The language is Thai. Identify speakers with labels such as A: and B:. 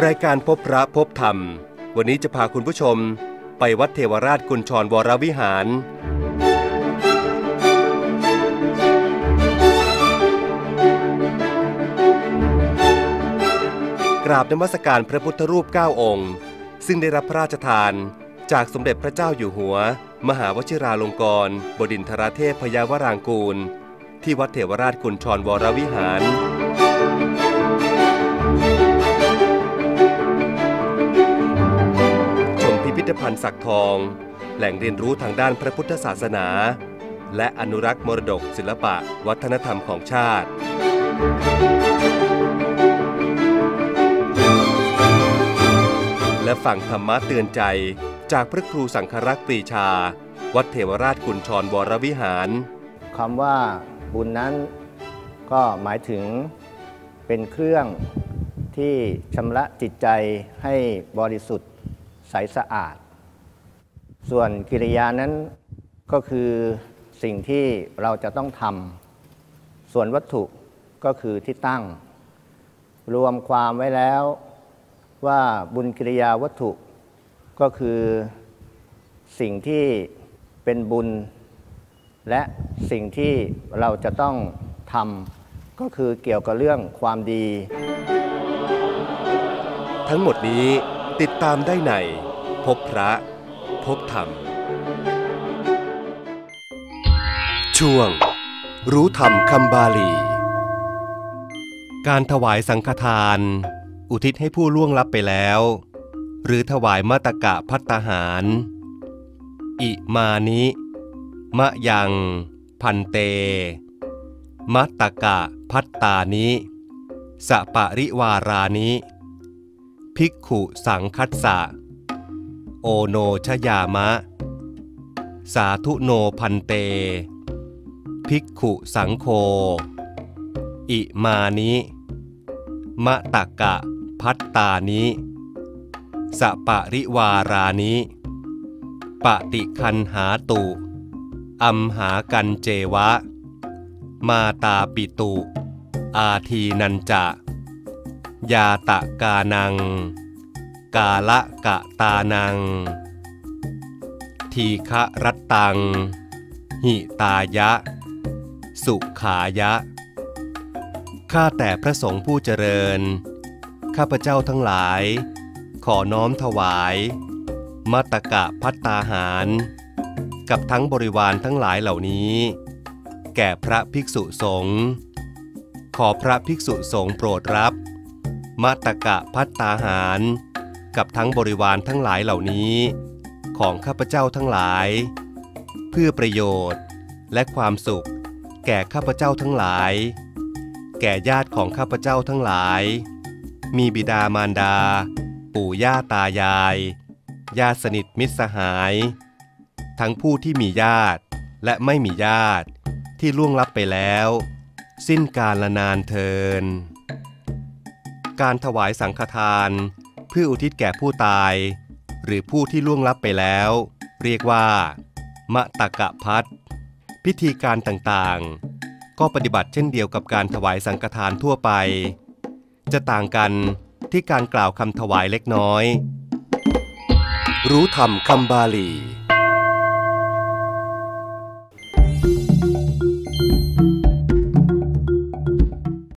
A: รายการพบพระพบธรรมวันนี้จะพาคุณผู้ชมไปวัดเทวราชกุญชรวรวิหารกราบนมัสการพระพุทธรูป9องค์ซึ่งได้รับพระราชทานจากสมเด็จพระเจ้าอยู่หัวมหาวชิราลงกรณ์บดินทรเทพพยาวรางกูลที่วัดเทวราชกุญชรวรวิหารพิพิธภัณฑ์ศักทองแหล่งเรียนรู้ทางด้านพระพุทธศาสนาและอนุรักษ์มรดกศิลปะวัฒนธรรมของชาติและฟังธรรมะเตือนใจจากพระครูสังฆรักษ์ปรีชาวัดเทวราชกุญชรวรวิหาร
B: คำว่าบุญนั้นก็หมายถึงเป็นเครื่องที่ชำระจิตใจให้บริสุทธิ์ใสสะอาดส่วนกิริยานั้นก็คือสิ่งที่เราจะต้องทำส่วนวัตถุก็คือที่ตั้งรวมความไว้แล้วว่าบุญกิริยาวัตถุก็คือสิ่งที่เป็นบุญและสิ่งที่เราจะต้องทำก็คือเกี่ยวกับเรื่องความดี
A: ทั้งหมดนี้ติดตามได้ในพบพระพบธรรมช่วงรู้ธรรมคำบาลีการถวายสังฆทานอุทิศให้ผู้ล่วงลับไปแล้วหรือถวายมัตตกะภัตตาหารอิมานิมะยังพันเตมัตตกะภัตตานิสปริวารานิภิกขุสังคัสสะโอโนชยามะสาธุโนพันเตภิกขุสังโฆอิมานิมะตกะภัตตานิสปริวารานิปฏิคันหาตุอัมหากันเจวะมาตาปิตุอาทีนันจะยาตะกานังกาละกะตานังทีฆะรัตตังหิตายะสุขายะข้าแต่พระสงฆ์ผู้เจริญข้าพเจ้าทั้งหลายขอน้อมถวายมัตตกะภัตตาหารกับทั้งบริวารทั้งหลายเหล่านี้แก่พระภิกษุสงฆ์ขอพระภิกษุสงฆ์โปรดรับมัตตกะภัตตาหารกับทั้งบริวารทั้งหลายเหล่านี้ของข้าพเจ้าทั้งหลายเพื่อประโยชน์และความสุขแก่ข้าพเจ้าทั้งหลายแก่ญาติของข้าพเจ้าทั้งหลายมีบิดามารดาปู่ย่าตายายญาติสนิทมิตรสหายทั้งผู้ที่มีญาติและไม่มีญาติที่ล่วงลับไปแล้วสิ้นกาลนานเทินการถวายสังฆทานเพื่ออุทิศแก่ผู้ตายหรือผู้ที่ล่วงลับไปแล้วเรียกว่ามตกะภัตพิธีการต่างๆก็ปฏิบัติเช่นเดียวกับการถวายสังฆทานทั่วไปจะต่างกันที่การกล่าวคำถวายเล็กน้อยรู้ธรรมคำบาลี